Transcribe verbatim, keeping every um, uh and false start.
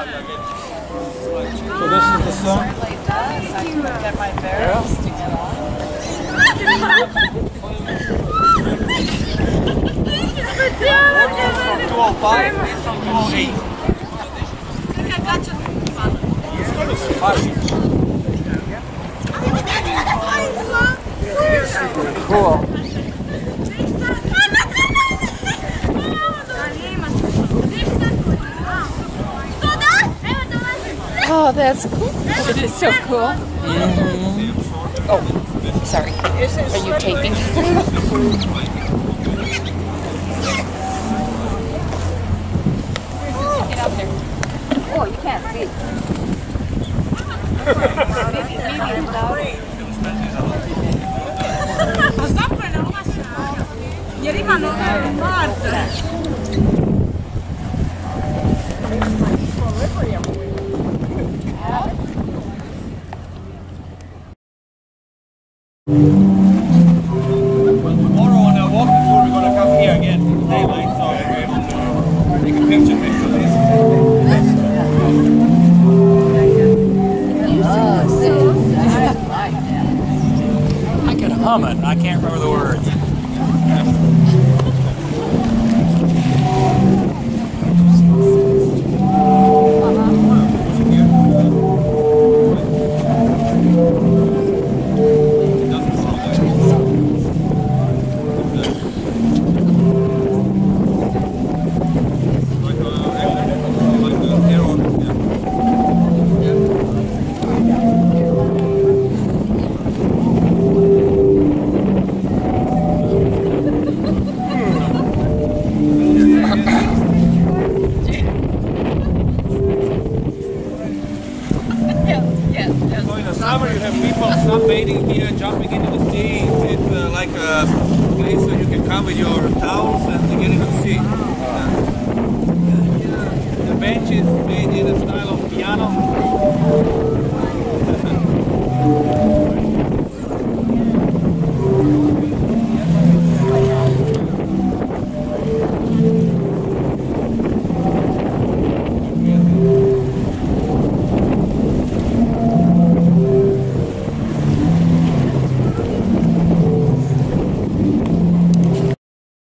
So this is the song? Get my bearings to get on. two oh five, it's from two oh eight. It's going to survive. Cool. Oh, that's cool. It is so cool. Mm-hmm. Oh, sorry. Are you taping? Get out there. Oh, you can't see. Maybe, maybe it's loud. Tomorrow on our walking tour, we're going to come here again in daylight, so we're able to take a picture with this. I can hum it, I can't remember the words. Sunbathing here, jumping into the sea. It's uh, like a place where you can come with your towels and get into the sea. Yeah. The bench is made in the style of piano.